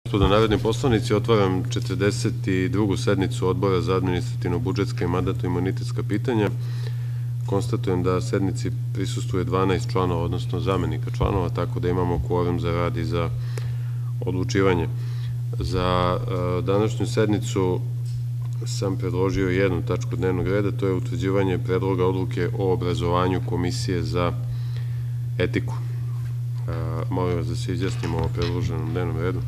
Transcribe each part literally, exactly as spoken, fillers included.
Gospodo narodni poslanici, otvaram četrdeset drugu sednicu Odbora za administrativno-budžetska i mandatno-imunitetska pitanja. Konstatujem da sednici prisustuje dvanaest članova, odnosno zamenika članova, tako da imamo kvorum za rad i za odlučivanje. Za današnju sednicu sam predložio jednu tačku dnevnog reda, to je utvrđivanje predloga odluke o obrazovanju Komisije za etiku. Molim vas da se izjasnimo o predloženom dnevnom redu.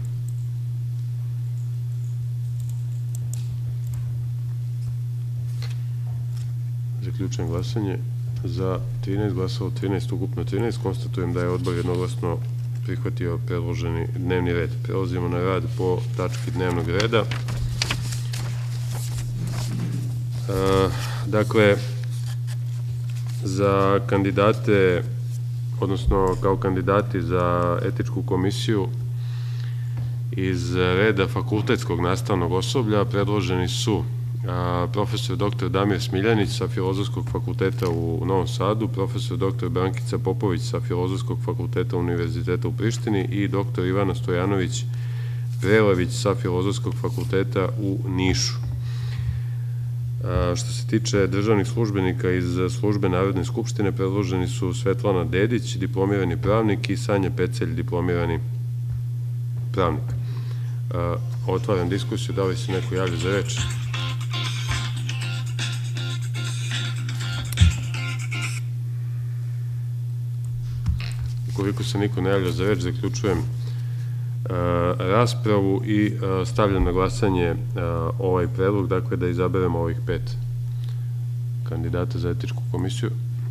Zaključujem glasanje. Za trinaest glasalo trinaest, ukupno trinaest. Konstatujem da je odbor jednoglasno prihvatio predloženi dnevni red. Prelazimo na rad po tački dnevnog reda. Dakle, za kandidate, odnosno kao kandidati za etičku komisiju iz reda fakultetskog nastavnog osoblja predloženi su profesor doktor Damir Smiljanić sa Filozofskog fakulteta u Novom Sadu, profesor doktor Brankica Popović sa Filozofskog fakulteta Univerziteta u Prištini i doktor Ivana Stojanović Prelević sa Filozofskog fakulteta u Nišu. Što se tiče državnih službenika iz službe Narodne skupštine, predloženi su Svetlana Dedić, diplomirani pravnik, i Sanja Pecelj, diplomirani pravnik. Otvaram diskusiju, da li se neko javlja za reč? Ukoliko se niko ne javlja za reč, zaključujem raspravu i stavljam na glasanje ovaj predlog, dakle da izaberemo ovih pet kandidata za etičku komisiju.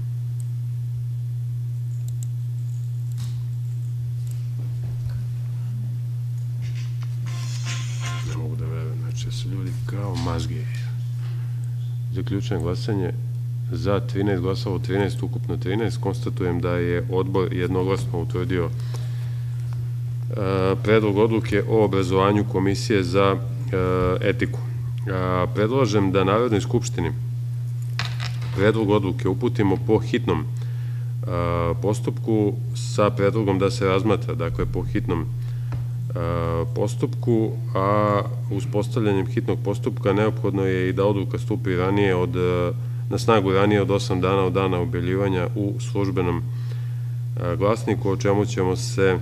Ne mogu da verujem, znači su ljudi kao mazge. Zaključujem glasanje. Za trinaest glasalo trinaest, ukupno trinaest. Konstatujem da je odbor jednoglasno utvrdio predlog odluke o obrazovanju Komisije za etiku. Predlažem da Narodnoj skupštini predlog odluke uputimo po hitnom postupku sa predlogom da se razmatra, dakle po hitnom postupku, a uspostavljanjem hitnog postupka neophodno je i da odluka stupi ranije od na snagu ranije od osam dana od dana objavljivanja u službenom glasniku, o čemu ćemo se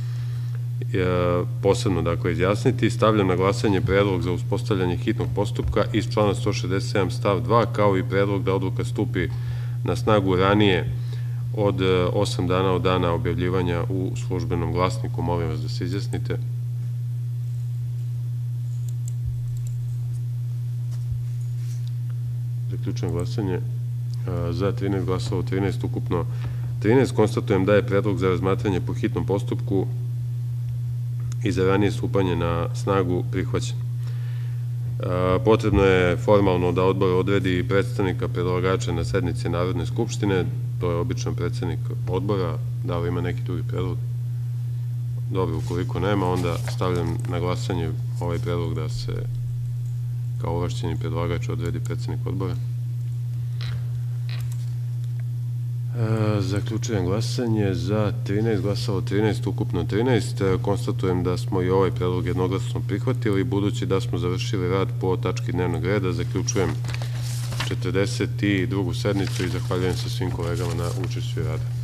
posebno dakle izjasniti. Stavljam na glasanje predlog za uspostavljanje hitnog postupka iz člana sto šezdeset sedam stav dva, kao i predlog da odluka stupi na snagu ranije od osam dana od dana objavljivanja u službenom glasniku. Molim vas da se izjasnite. Zaključujem glasanje. Za trinaest glasalo trinaest, ukupno trinaest. Konstatujem da je predlog za razmatranje po hitnom postupku i za ranije stupanje na snagu prihvaćen. Potrebno je formalno da odbor odredi predstavnika predlagača na sednici Narodne skupštine. To je običan predsednik odbora. Da li ima neki drugi predlog? Dobro, ukoliko nema, onda stavljam na glasanje ovaj predlog da se kao ovlašćeni predlagač odredi predsednik odbora. Zaključujem glasanje. Za trinaest glasalo trinaest, ukupno trinaest. Konstatujem da smo i ovaj predlog jednoglasno prihvatili. Budući da smo završili rad po tački dnevnog reda, zaključujem četrdeset drugu sednicu i zahvaljujem se svim kolegama na učešću i radu.